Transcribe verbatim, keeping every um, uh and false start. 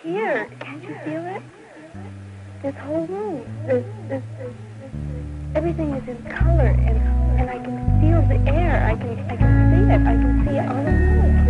here. Can't you feel it? This whole room, this, this, this, everything is in color, and and I can feel the air. I can I can see it. I can see all the molecules.